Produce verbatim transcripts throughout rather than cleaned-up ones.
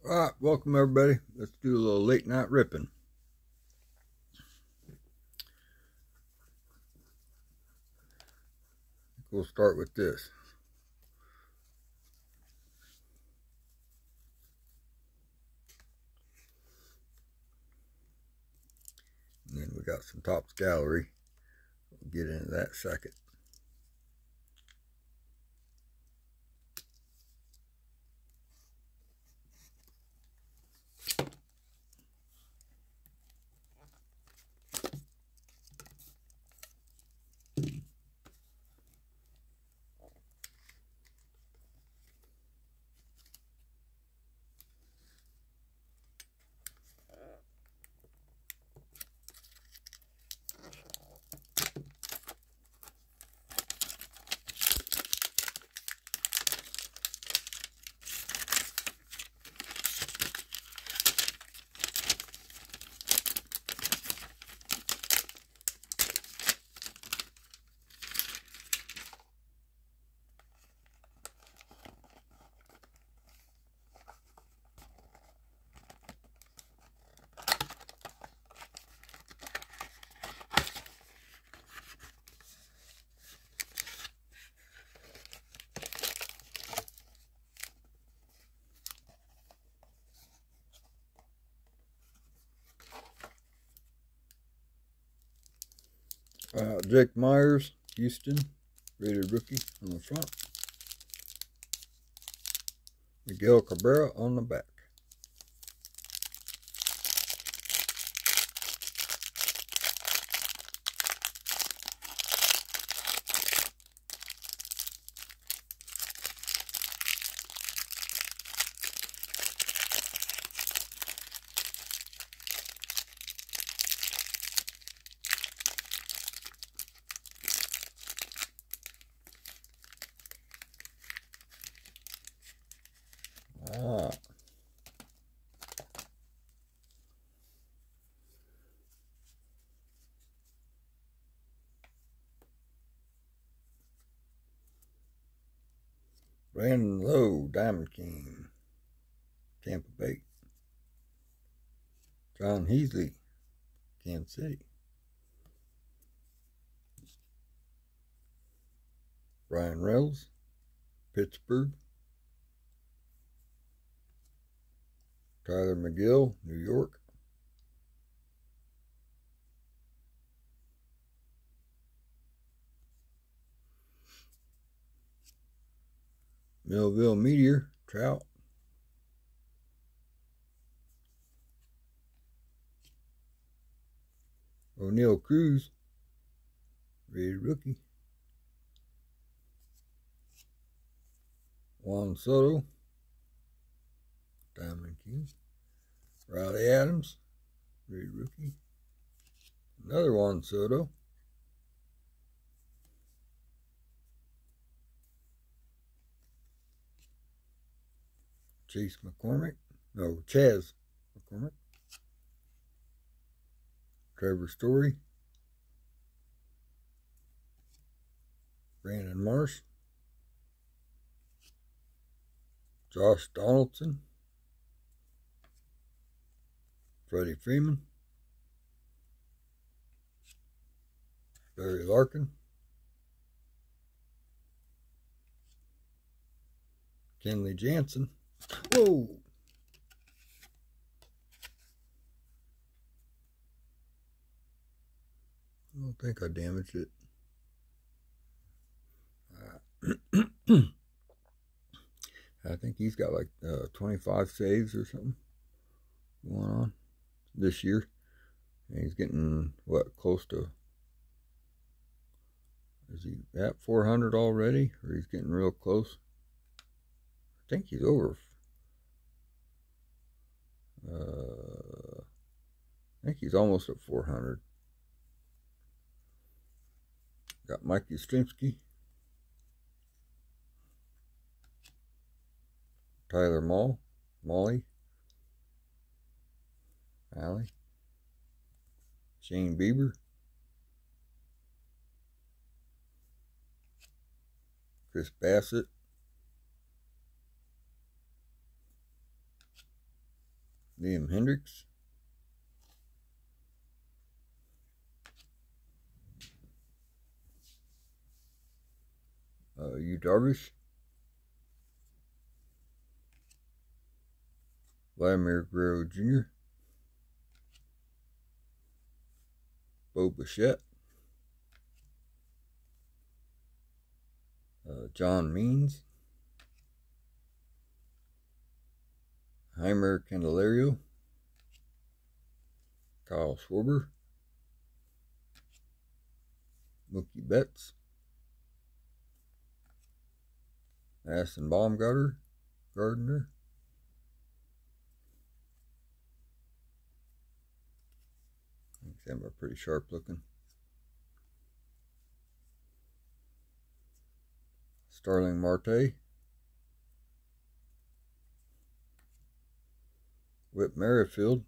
Alright, welcome everybody. Let's do a little late night ripping. We'll start with this. And then we got some Topps Gallery. We'll get into that second. Uh, Jake Meyers, Houston, rated rookie on the front. Miguel Cabrera on the back. Ah. Brandon Lowe, Diamond King, Tampa Bay. John Heasley, Kansas City. Brian Reynolds, Pittsburgh. Tyler McGill, New York. Millville Meteor, Trout. O'Neal Cruz, rated rookie. Juan Soto, Diamond King. Riley Adams, rated rookie. Another Juan Soto. Chase McCormick, no, Chaz McCormick. Trevor Story. Brandon Marsh. Josh Donaldson. Freddie Freeman. Barry Larkin. Kenley Jansen. Whoa! I don't think I damaged it. Uh, I think he's got like uh, twenty-five saves or something going on this year. And he's getting, what, close to, is he at four hundred already? Or he's getting real close? I think he's over. Uh, I think he's almost at four hundred. Got Mike Yastrzemski. Tyler Mall. Molly. Allie. Shane Bieber. Chris Bassett. Liam Hendricks. Uh, Yu Darvish. Vladimir Guerrero Junior Bo Bichette. Uh, John Means. Heimer Candelario. Kyle Schwarber. Mookie Betts. Aston Baumgartner. Gardner. Them are pretty sharp looking. Starling Marte. Whit Merrifield.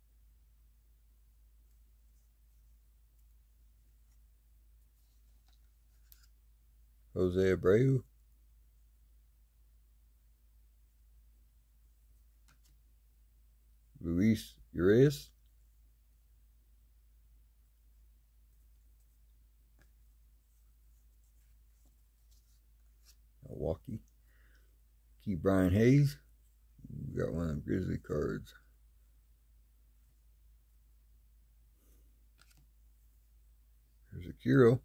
Jose Abreu. Luis Urias. Milwaukee. Key Brian Hayes. We got one of them Grizzly cards. There's Akiro.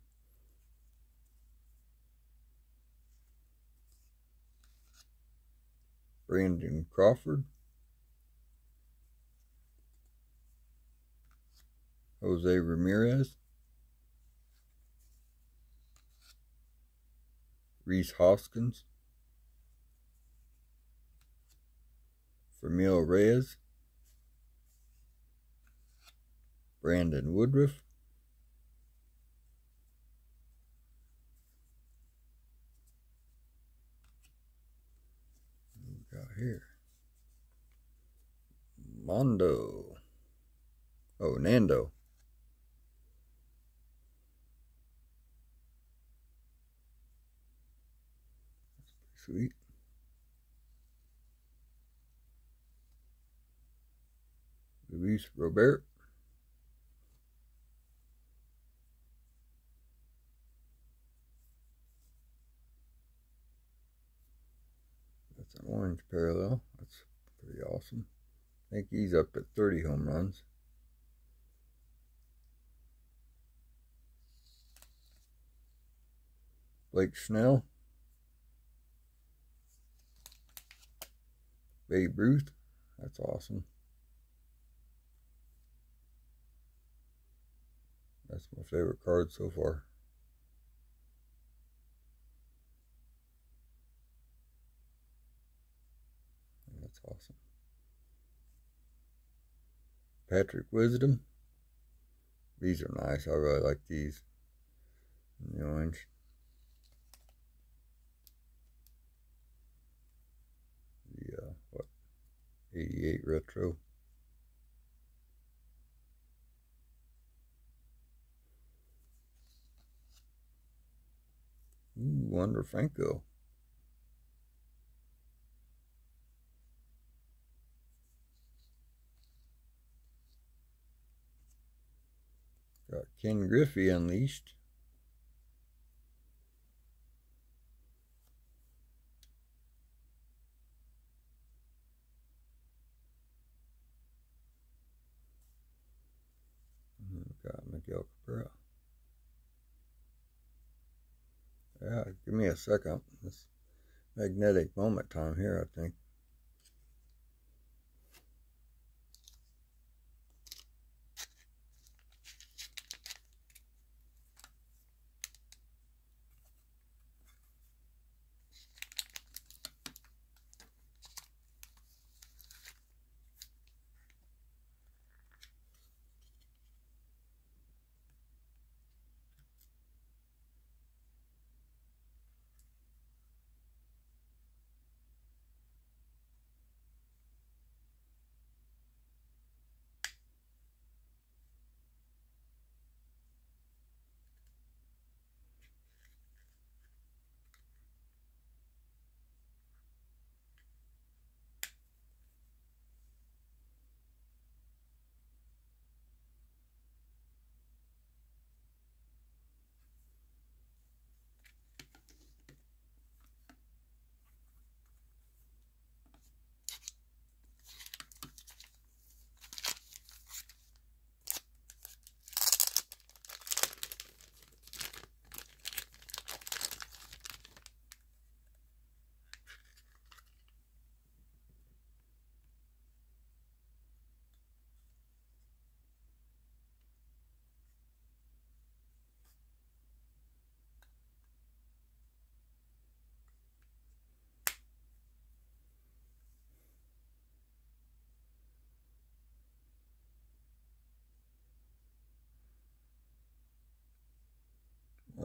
Brandon Crawford. Jose Ramirez. Rhys Hoskins. Fermil Reyes. Brandon Woodruff. What we got here? Mondo. Oh, Nando. That's pretty sweet. Luis Robert. That's an orange parallel. That's pretty awesome. I think he's up at thirty home runs. Blake Snell. Babe Ruth. That's awesome. That's my favorite card so far. That's awesome. Patrick Wisdom. These are nice. I really like these. In the orange. The, uh, what? eighty-eight retro. Ooh, Wander Franco. Got Ken Griffey Unleashed. Got Miguel Cabrera. Yeah, give me a second. This magnetic moment time here, I think.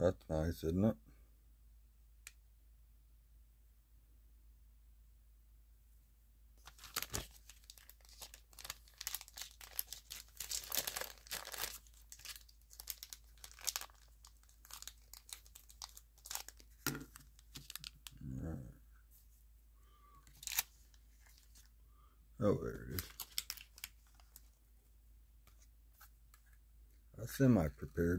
That's nice, isn't it? Oh, there it is. I semi-prepared.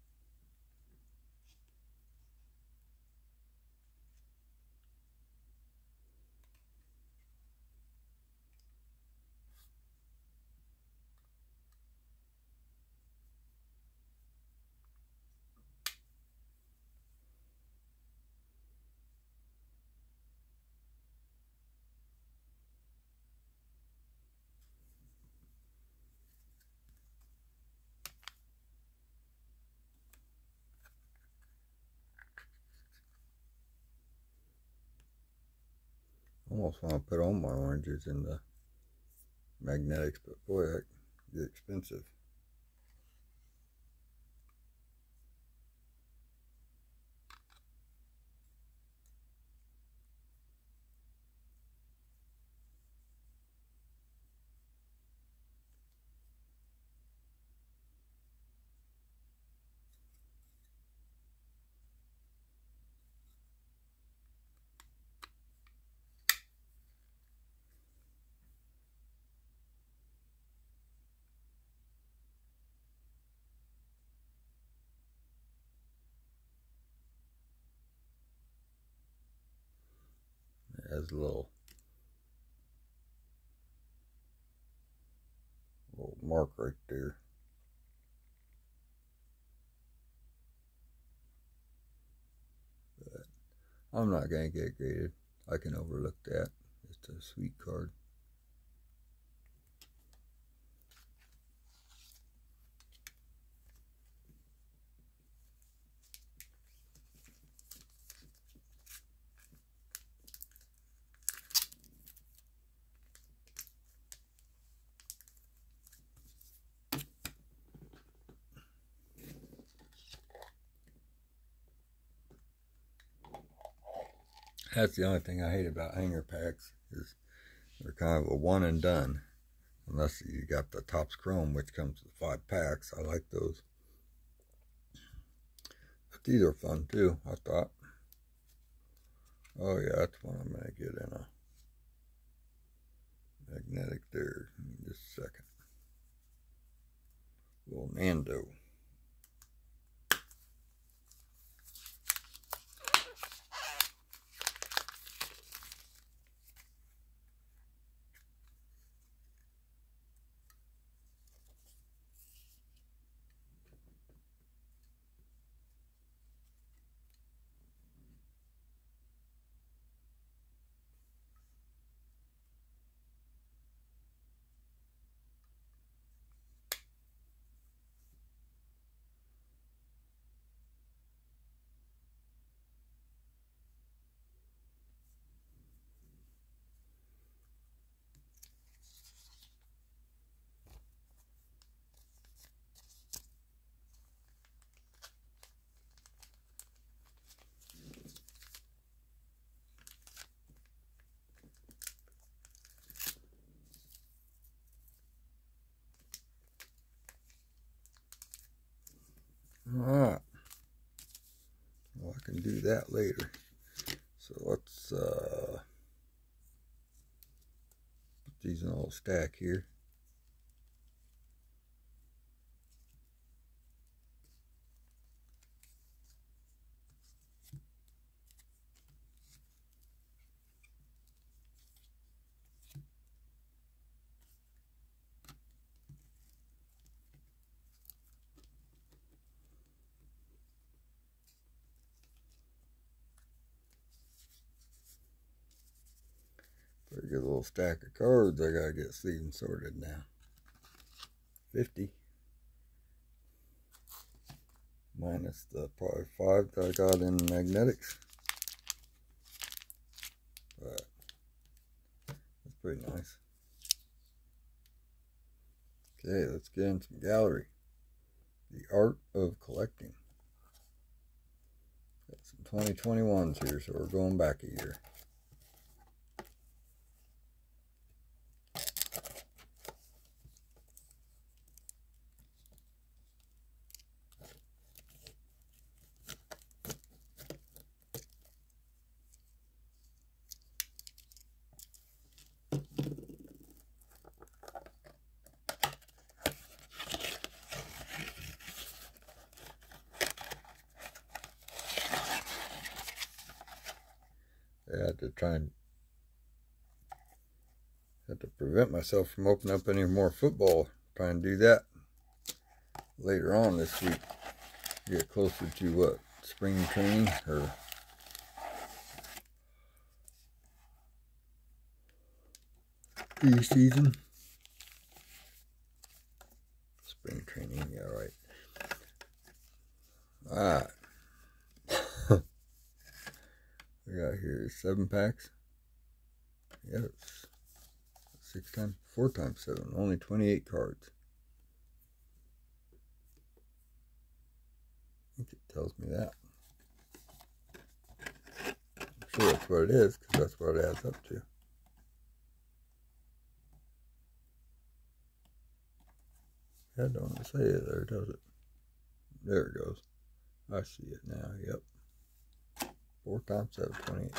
Almost want to put all my oranges in the magnetics, but boy, that gets expensive. It has a little, little mark right there. But I'm not going to get graded. I can overlook that. It's a sweet card. That's the only thing I hate about hanger packs, is they're kind of a one and done. Unless you got the Topps Chrome, which comes with five packs. I like those. But these are fun too, I thought. Oh yeah, that's one I'm going to get in a magnetic there. In just a second. Little Nando. Alright. Well, I can do that later. So let's uh, put these in a little stack here. Pretty good little stack of cards. I gotta get sleeved and sorted now. fifty. Minus the probably five that I got in magnetics. But that's pretty nice. Okay, let's get in some gallery. The Art of Collecting. Got some twenty twenty-ones here, so we're going back a year. I had to try and had to prevent myself from opening up any more football. Try and do that later on this week. Get closer to what? Spring training or pre-season? Spring training, yeah, right. Alright. We got here seven packs. Yeah, it's six times, four times seven, only twenty-eight cards. I think it tells me that. I'm sure that's what it is, because that's what it adds up to. I don't want to say it there, does it? There it goes. I see it now, yep. Four times seven, twenty-eight.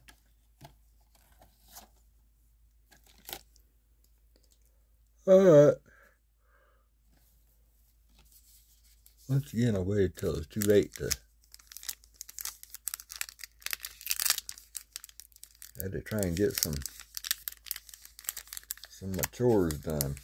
Alright. Once again, I waited till it's too late to. I had to try and get some some of my chores done.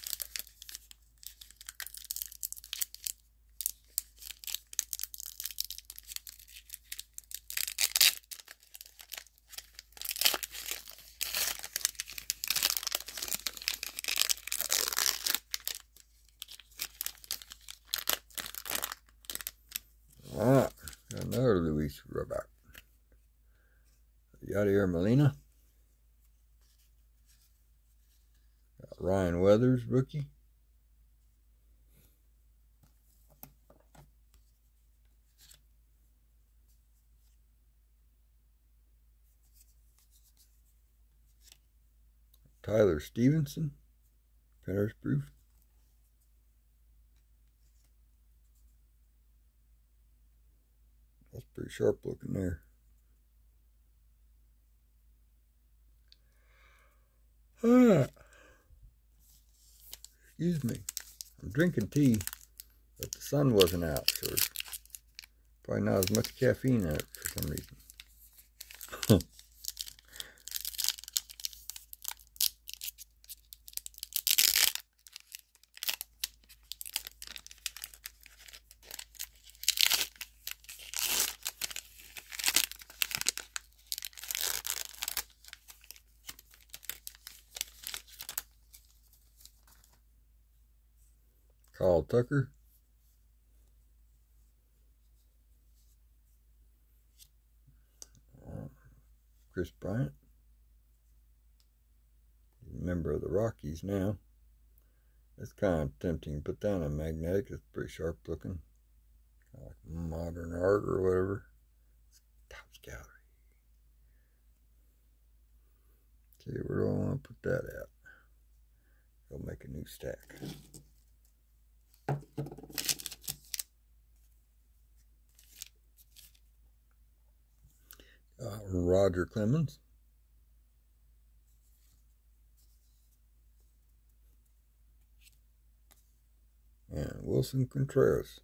Alright, got another Luis Robert. Yadier Molina. Got Ryan Weathers, rookie. Tyler Stevenson, Paris Proof. That's pretty sharp looking there. Ah, excuse me. I'm drinking tea, but the sun wasn't out, so there's probably not as much caffeine in it for some reason. Kyle Tucker. Uh, Chris Bryant. He's a member of the Rockies now. It's kind of tempting to put down a magnetic. It's pretty sharp looking. Kind of like modern art or whatever. It's Topps Gallery. See, where do I want to put that at? Go make a new stack. Uh, Roger Clemens. And Wilson Contreras.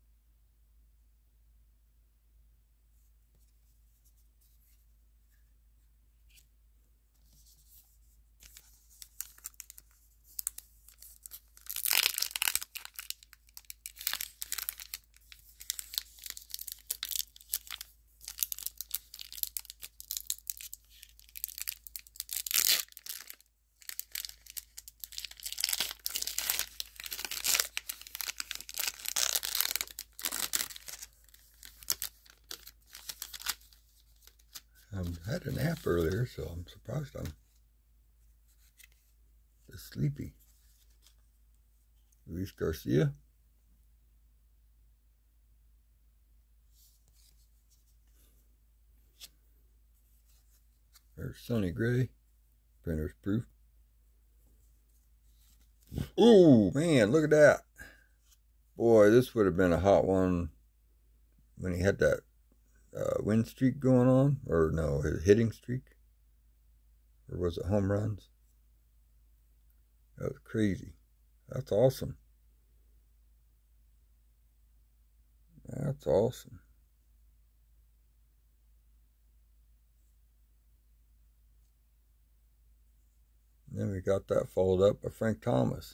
I had a nap earlier, so I'm surprised I'm this sleepy. Luis Garcia. There's Sunny Gray. Printer's proof. Oh, man, look at that. Boy, this would have been a hot one when he had that uh, win streak going on. Or no, his hitting streak. Or was it home runs? That was crazy. That's awesome. That's awesome. And then we got that followed up by Frank Thomas.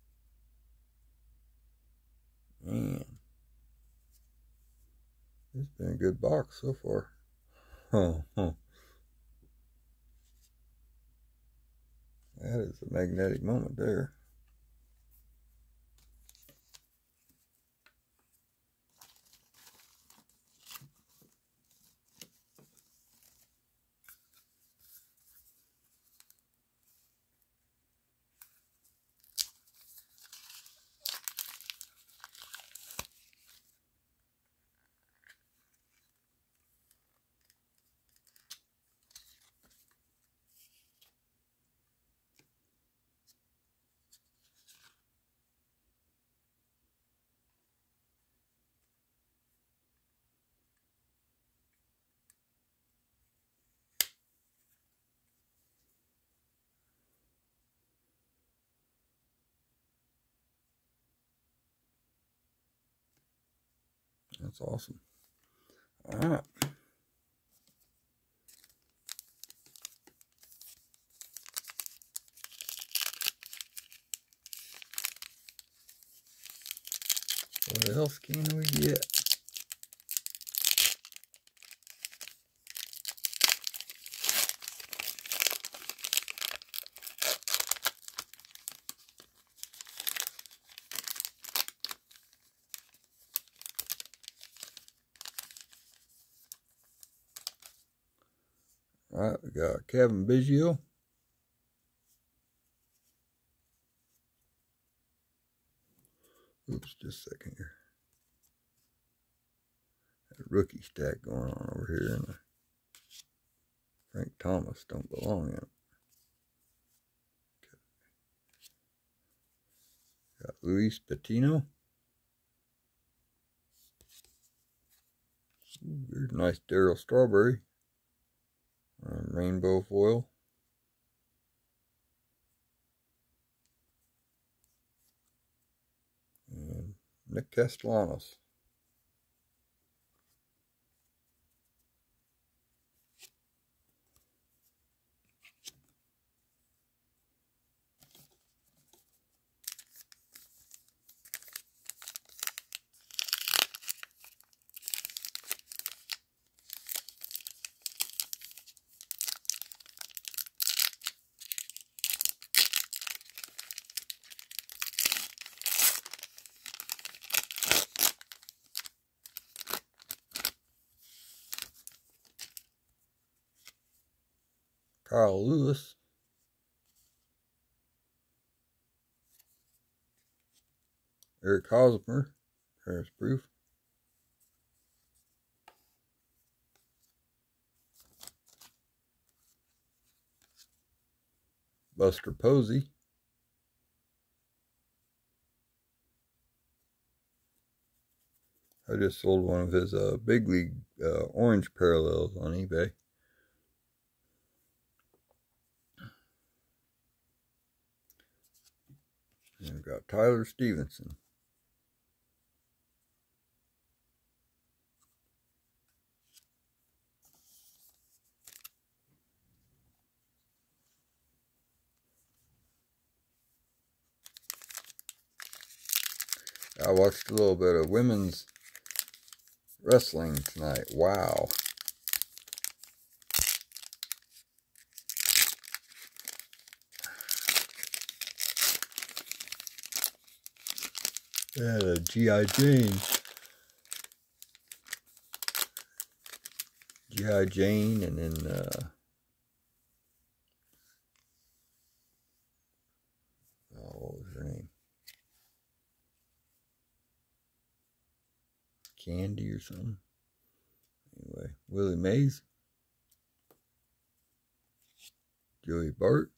Man. It's been a good box so far. Huh, huh. That is a magnetic moment there. That's awesome. All right. What else can we get? All right, we got Kevin Biggio. Oops, just a second here. That rookie stack going on over here, and Frank Thomas don't belong in it. Okay. Got Luis Patino. Ooh, very nice Darryl Strawberry. Um, rainbow foil. And Nick Castellanos. Kyle Lewis. Eric Hosmer. There's proof. Buster Posey. I just sold one of his uh, big league uh, orange parallels on eBay. And we've got Tyler Stevenson. I watched a little bit of women's wrestling tonight. Wow. They had a G I Jane. G I Jane, and then uh, oh, what was her name? Candy or something. Anyway, Willie Mays. Joey Bart.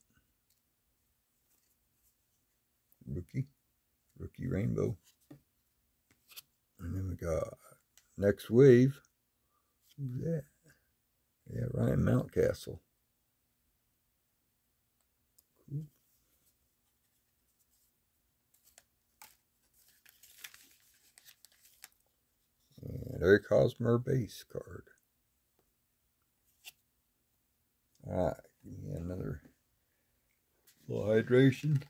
Rookie. Rookie Rainbow. And then we got Next Wave. Who's that? Yeah, Ryan Mountcastle. Cool. And Eric Hosmer base card. Alright, give me another little hydration.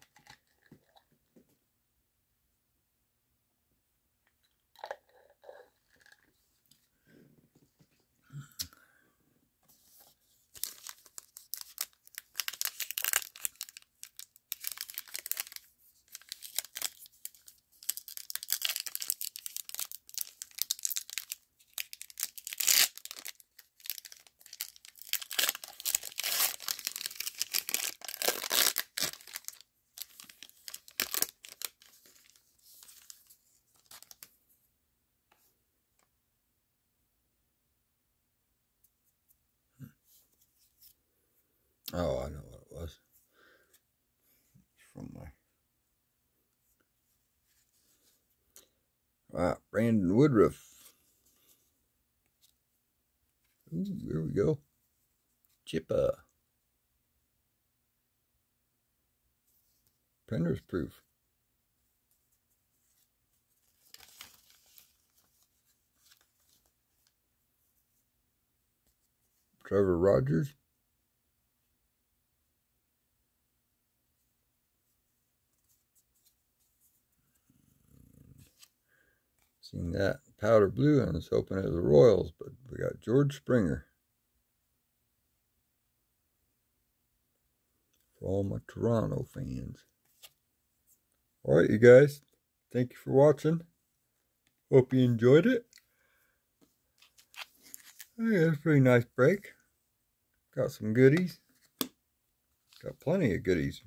Oh, I know what it was. It's from my... Alright, Brandon Woodruff. Ooh, there we go. Chippa. Printer's proof. Trevor Rogers. Seen that powder blue and was hoping it was the Royals, but we got George Springer. For all my Toronto fans. Alright, you guys. Thank you for watching. Hope you enjoyed it. Hey, it was a pretty nice break. Got some goodies. Got plenty of goodies.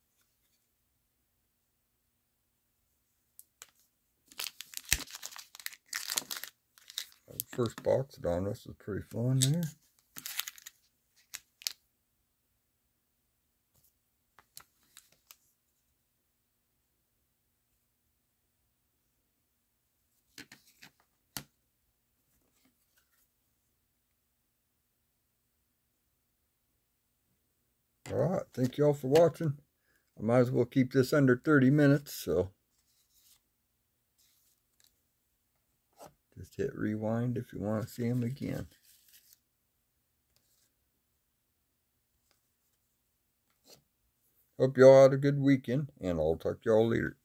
First box on this is pretty fun there. Alright, thank you all for watching. I might as well keep this under thirty minutes, so just hit rewind if you want to see them again. Hope y'all had a good weekend, and I'll talk to y'all later.